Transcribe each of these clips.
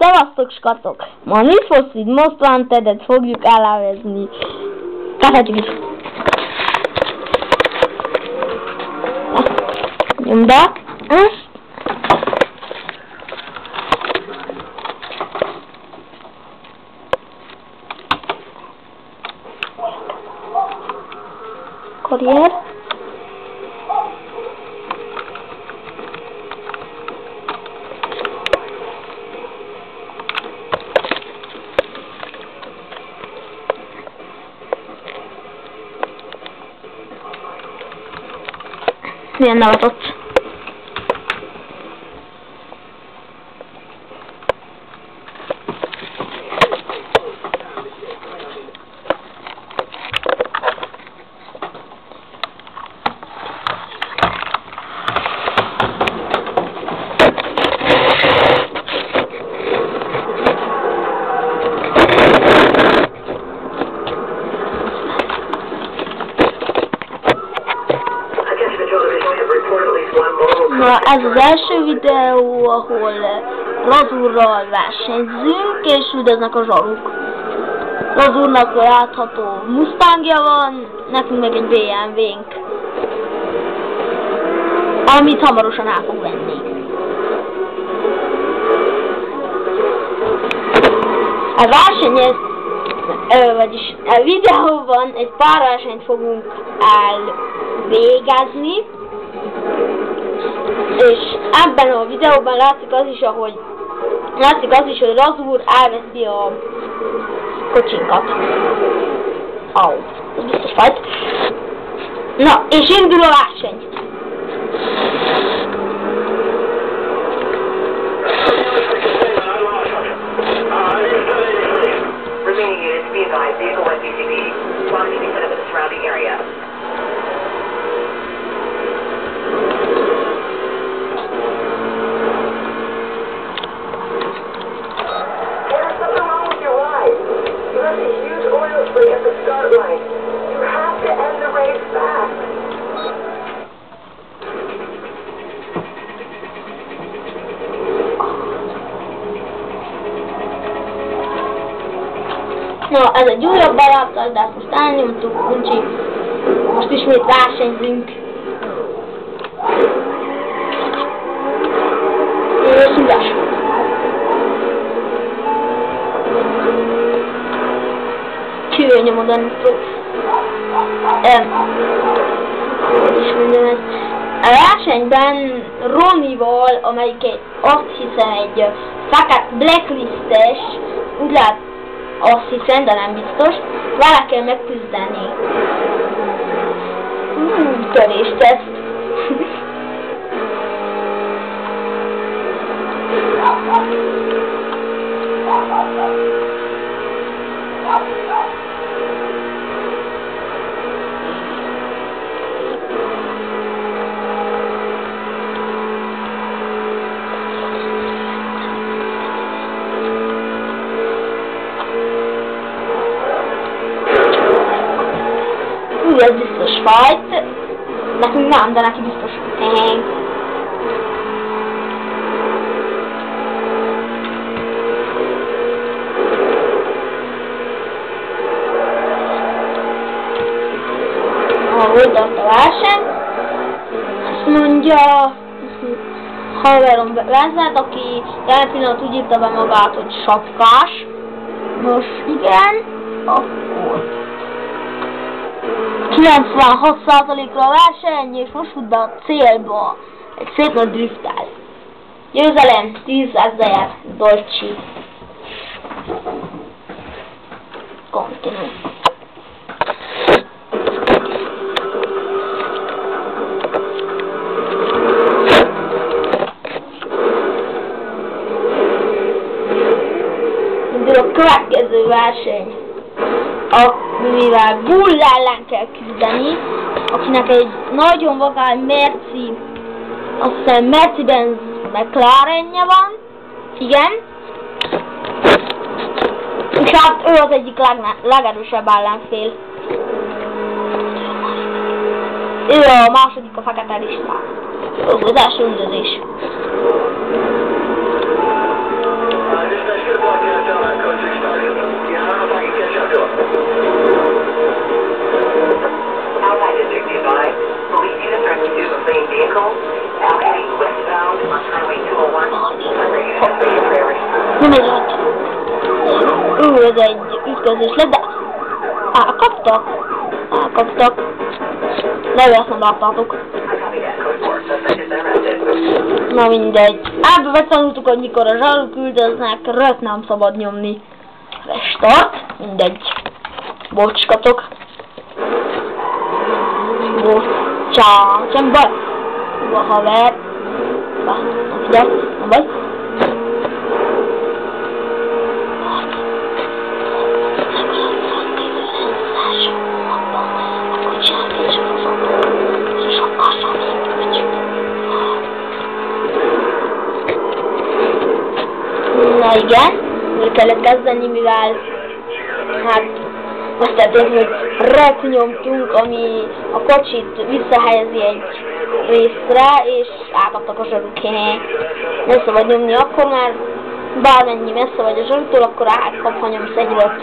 Szevasztok, skatok! Ma a Need for Speed Most Wanted-et fogjuk elemezni. Kezdhetjük is. Nyomd be ezt. Karrier. Milyen nevet ott? Na, ez az első videó, ahol Razurral versenyzünk, és üldöznek a zsaruk. Razurnak látható Mustangja van, nekünk meg egy BMW-nk, amit hamarosan el fog venni. A versenyet, vagyis a videóban egy pár versenyt fogunk elvégezni, és ebben a videóban látszik az is, hogy Razur elveszi a kocsinkat. Au, ez biztos vagy. Na, és indul a verseny. Remaining units be advised, vehicle west BCP. Squad can be set up in the surrounding area. There's something wrong with your ride. You left a huge oil slick at the start line. You have to end the race fast. Na, ez egy újabb barátos, de ezt most elnyomtuk, úgyhogy most ismét versenyzünk. Szüles. Csőre nyomod a nitrót. És mondjam ezt. A versenyben Ronnival, amelyik azt hiszem egy blacklistes, úgy lehet, azt hiszem, de nem biztos, vele kell megküzdeni. Törést ez. Ez biztos fajt. Nekünk nem, de neki biztos. Volt ott a verseny. Azt mondja haverom vezet, aki jelen pillanat úgy írta be magát, hogy sapkás. Most igen, akkor 96%-ra a verseny, és most fut be a célba. Egy szép nagy drifttel. Győzelem, 10 000 dolcsi. Continue. Indul a következő verseny, mivel Bull ellen kell küzdeni, akinek egy nagyon vagány Merci, azt hiszem Mercedes McLarenje van, igen, és hát ő az egyik legerősebb ellenfél. Ő a második a fekete listán. Az első üldözés. Nem egy rajt. Ez egy ütközés lett, de... Elkaptak. De ezt nem láttátok. Na mindegy. Megtanultuk, hogy mikor a zsaruk üldöznek, rögt nem szabad nyomni. Restart. Mindegy. Bocskatok. Bocsánat. Sem baj. A haver. Na figyelj. Nem baj. Na igen, el kellett kezdeni, mivel hát azt történt, hogy repnyomtunk, ami a kocsit visszahelyezi egy részre, és átadtak a zsarukéhez. Nem szabad nyomni akkor, mert bármennyi messze vagy a zsaruktól, akkor átkap, ha nyomsz egy rögt.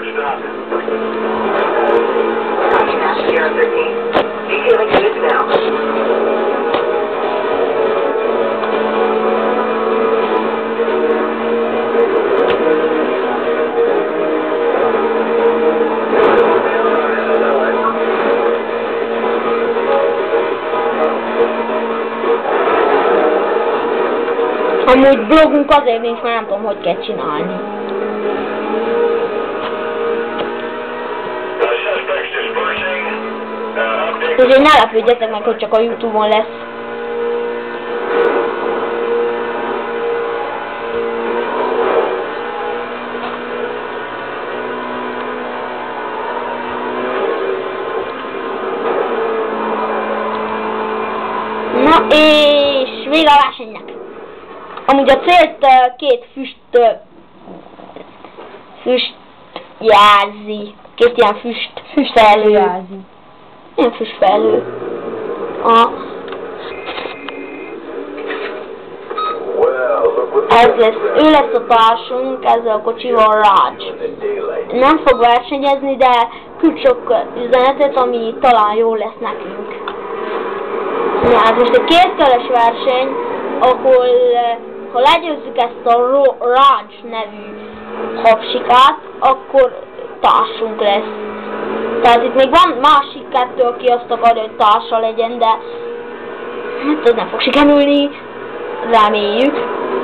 Amúgy blogunk azért nincs, mert nem tudom, hogy kell csinálni. Úgyhogy ne lepődjetek meg, hogy csak a YouTube-on lesz. Na és vége a versenynek. Amúgy a célt két füst jelzi. Két ilyen füstfelhő. Ilyen füstfelhő. Ez lesz, ő lesz a társunk, ezzel a kocsival Raj. Nem fog versenyezni, de küld sok üzenetet, ami talán jó lesz nekünk. Na, hát most egy kétkörös verseny, ahol ha legyőzzük ezt a Raj nevű hapsikát, akkor társunk lesz. Tehát itt még van másik kettő, aki azt akarja, hogy társa legyen, de hát ez nem fog sikerülni. Reméljük.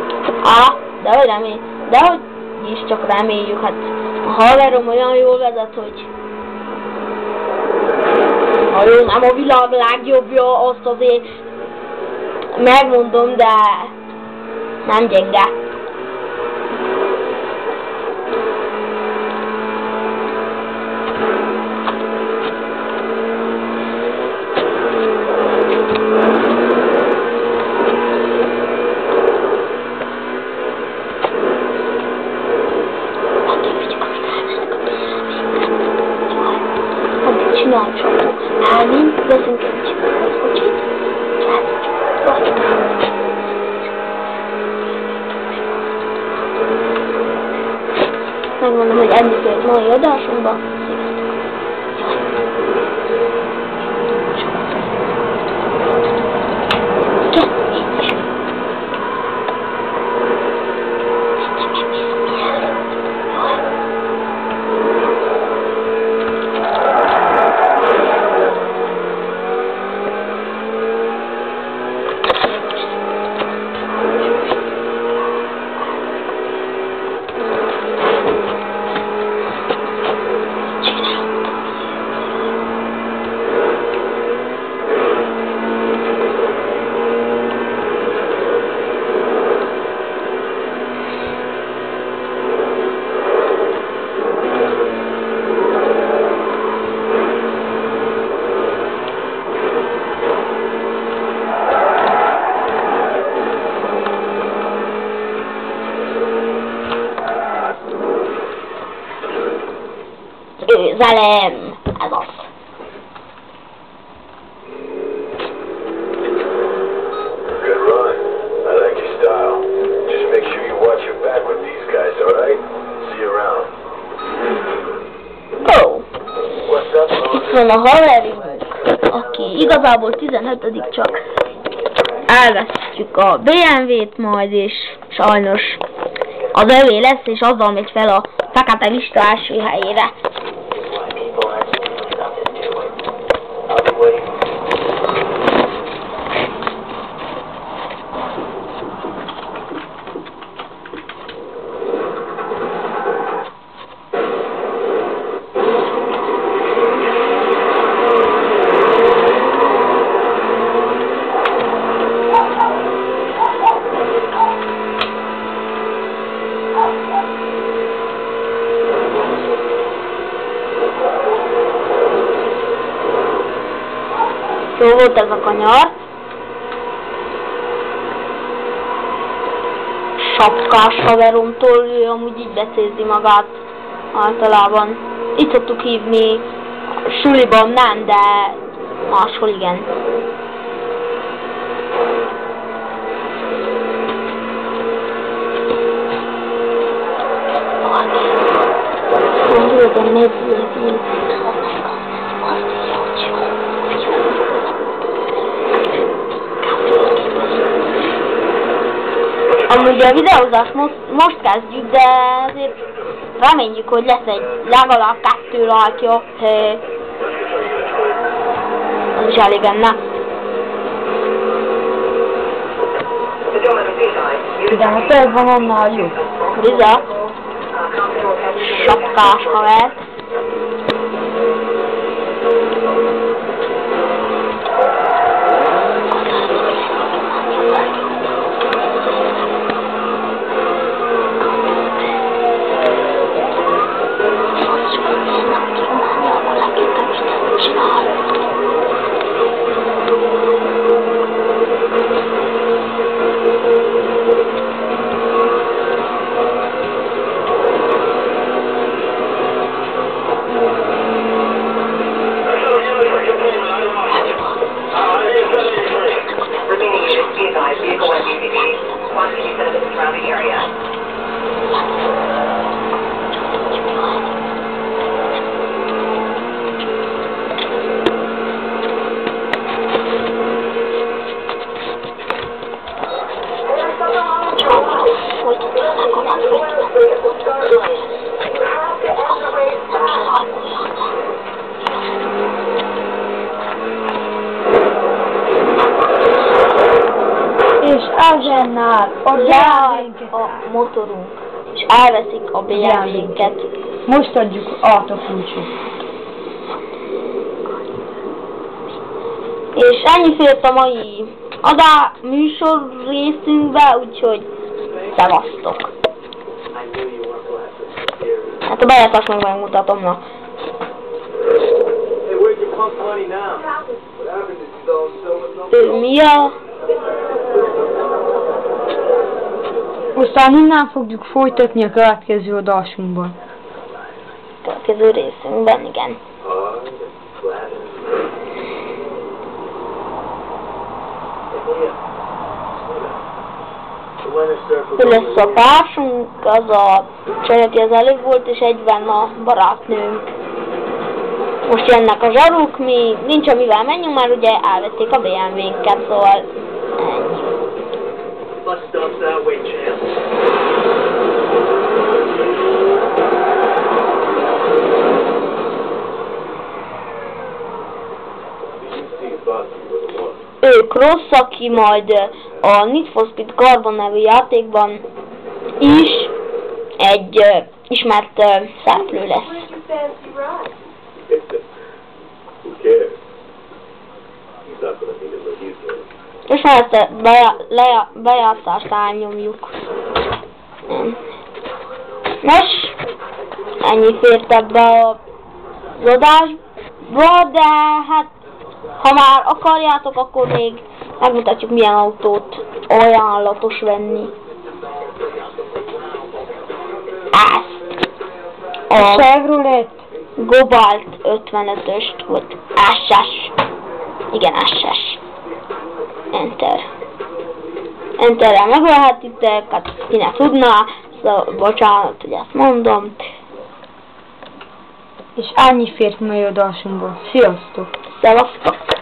Dehogy is csak reméljük. Hát a haverom olyan jól vezet, hogy ha jó, nem a világ legjobbja, azt azért megmondom, de nem gyenge. Csinálj csak. Elmint, veszünk egy kocsit. Megmondom, hogy ennyi főtt mai adásunkba. Győzelem! Ez az. Good run. I like your style. Just make sure you watch your back with these guys, alright? See you around. Oh. Itt van a haverünk, aki igazából 15. csak. Elvesztjük a BMW-t majd, és sajnos az övé lesz, és azzal megy fel a fekete lista első helyére. Jó volt ez a kanyar. Sapkás haveromtól, ő amúgy így becézi magát általában. Itt szoktuk hívni, suliban nem, de máshol igen. Amúgy a videózást most kezdjük, de azért reményjük, hogy lesz egy legalább 2 like-ja. Az is elég lenne. De ha több van, annál jó. Bizony. Sapkás haver. És Azsennál a BMW-nket. A motorunk. És elveszik a BMW-nket. Most adjuk át a kulcsot. És ennyi fért a mai műsor részünkbe, úgyhogy szevasztok. Hát a bejátást meg megmutatom, na. Ő mi a... Aztán innen fogjuk folytatni a következő adásunkban. Következő részünkben, igen. Ő lesz a társunk, az a csaj, aki az előbb volt, és egyben a barátnőnk. Most jönnek a zsaruk, mi nincs amivel menjünk, már ugye elvették a BMW-nket, szóval ennyi. Ő Cross, aki majd a Need for Speed Carbon nevű játékban is egy ismert szereplő lesz. És már ezt a bejátszást elnyomjuk. Nos, ennyi fért ebbe az adásba, de hát ha már akarjátok, akkor még megmutatjuk, milyen autót ajánlatos venni. Ezt a Chevrolet Cobalt 55-öst, vagy SS. Igen, SS. Enter. Enterrel megölhetitek, hát ki ne tudná, szóval bocsánat, hogy ezt mondom. és ennyi fért mai adásunkban. Sziasztok! Szevasztok!